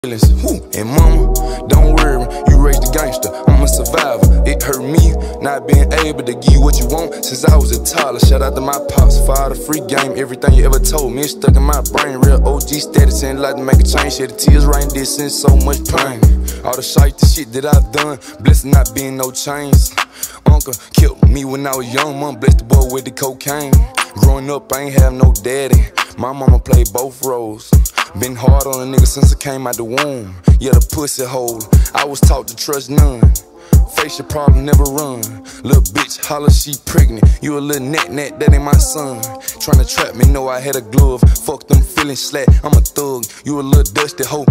And mama, don't worry, you raised a gangster, I'm a survivor. It hurt me not being able to give you what you want since I was a toddler. Shout out to my pops for all the free game, everything you ever told me, it's stuck in my brain. Real OG status and like to make a change, shed the tears right in this and so much pain. All the shite, the shit that I've done, blessed not being no chains. Uncle killed me when I was young, mom blessed the boy with the cocaine. Growing up, I ain't have no daddy, my mama played both roles. Been hard on a nigga since I came out the womb. Yeah, the pussy hole, I was taught to trust none. Face your problem, never run. Little bitch holler she pregnant. You a little net, that ain't my son. Tryna trap me, know I had a glove. Fuck them feelings slack, I'm a thug. You a little dusty hoe.